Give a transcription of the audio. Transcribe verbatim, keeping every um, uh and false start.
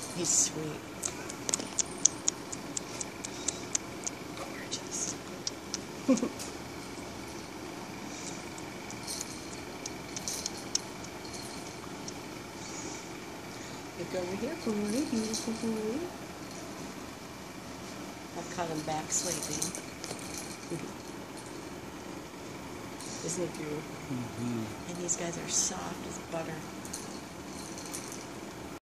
He's sweet. Gorgeous. Look over here, Pooey. Beautiful Pooey. I've caught him back sleeping. Isn't it beautiful? Mm-hmm. And these guys are soft as butter.